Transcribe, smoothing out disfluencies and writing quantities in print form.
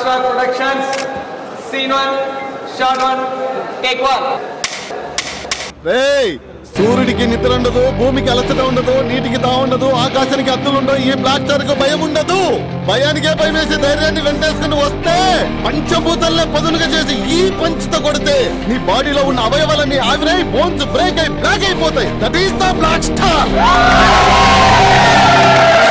Star Productions. Scene 1, shot 1, take 1. Hey! సూర్యుడికి నిద్ర ఉండదు, భూమికి అలసట ఉండదు, నీటికి తా ఉండదు, ఆకాశానికి అద్దులు ఉండవు. ఈ బ్లాక్ స్టార్ కు భయం ఉండదు. భయానికే భయం వేసి ధైర్యాన్ని వెంటేసుకుని వస్తే పంచభూతాలనే పదునుగా చేసి ఈ పంచుతో కొడితే నీ బాడీలో ఉన్న అవయవాలన్నీ ఆవిరై బోన్స్ బ్రేక్ అయి బ్లాక్ అయిపోతాయి. That is the black star.